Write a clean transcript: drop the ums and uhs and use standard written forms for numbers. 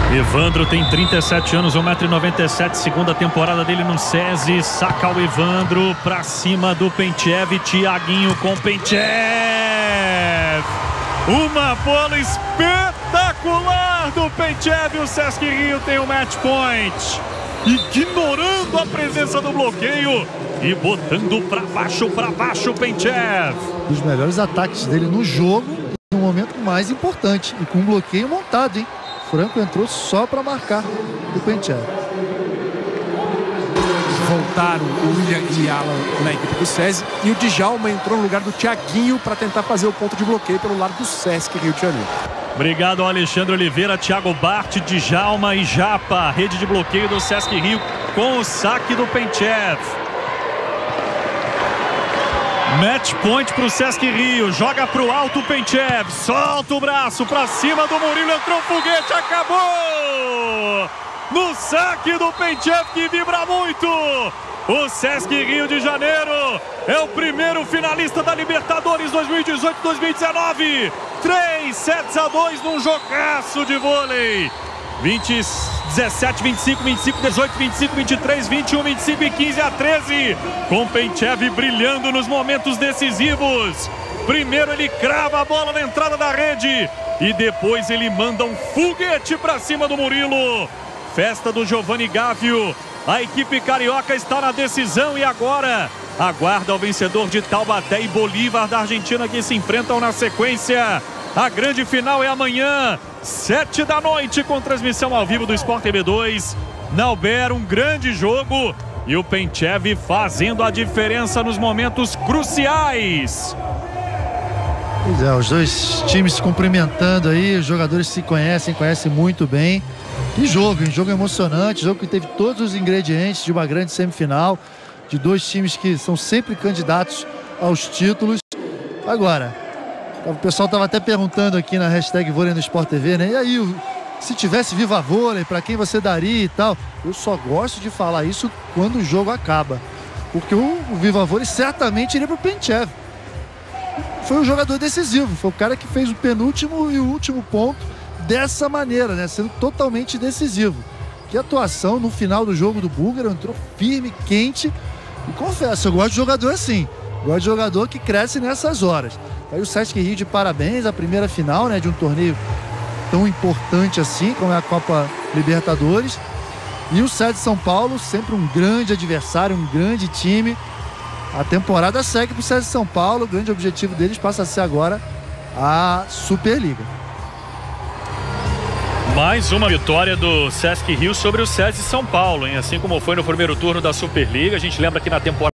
Evandro tem 37 anos, 1,97 m, segunda temporada dele no SESI. Saca o Evandro pra cima do Penchev. Thiaguinho com Penchev. Uma bola espetacular do Penchev. O Sesc Rio tem o match point, ignorando a presença do bloqueio e botando pra baixo o Penchev. Os melhores ataques dele no jogo, no momento mais importante, e com um bloqueio montado, hein? Franco entrou só para marcar o Penchev. Voltaram o William e Alan na equipe do SESI, e o Djalma entrou no lugar do Thiaguinho para tentar fazer o ponto de bloqueio pelo lado do Sesc Rio de Janeiro. Obrigado, Alexandre Oliveira, Thiago Bart, Djalma e Japa. Rede de bloqueio do Sesc Rio com o saque do Penchev. Match point pro Sesc Rio. Joga pro alto o Penchev. Solta o braço pra cima do Murilo. Entrou o foguete. Acabou! No saque do Penchev, que vibra muito. O Sesc Rio de Janeiro é o primeiro finalista da Libertadores 2018-2019. 3-2 num jogaço de vôlei. 17, 25, 25, 18, 25, 23, 21, 25 e 15 a 13. Com Penchev brilhando nos momentos decisivos. Primeiro ele crava a bola na entrada da rede e depois ele manda um foguete para cima do Murilo. Festa do Giovanni Gávio. A equipe carioca está na decisão e agora aguarda o vencedor de Taubaté e Bolívar da Argentina, que se enfrentam na sequência. A grande final é amanhã, 7 da noite, com transmissão ao vivo do Sport TV 2. Na Alber, um grande jogo e o Penchev fazendo a diferença nos momentos cruciais. Pois é, os dois times se cumprimentando aí, os jogadores se conhecem muito bem. Que jogo, um jogo emocionante, jogo que teve todos os ingredientes de uma grande semifinal, de dois times que são sempre candidatos aos títulos. Agora, o pessoal estava até perguntando aqui na hashtag Vôlei no Sport TV, né? E aí, se tivesse Viva Vôlei, para quem você daria e tal? Eu só gosto de falar isso quando o jogo acaba, porque o Viva Vôlei certamente iria para o Penchev. Foi um jogador decisivo, foi o cara que fez o penúltimo e o último ponto dessa maneira, né? Sendo totalmente decisivo. Que atuação no final do jogo do Búlgaro, entrou firme, quente. E confesso, eu gosto de jogador assim. Gosto de jogador que cresce nessas horas. Aí o Sesc Rio de parabéns, a primeira final, né, de um torneio tão importante assim, como é a Copa Libertadores. E o SESI São Paulo, sempre um grande adversário, um grande time. A temporada segue para o SESI São Paulo, o grande objetivo deles passa a ser agora a Superliga. Mais uma vitória do Sesc Rio sobre o SESI São Paulo, hein? Assim como foi no primeiro turno da Superliga. A gente lembra que na temporada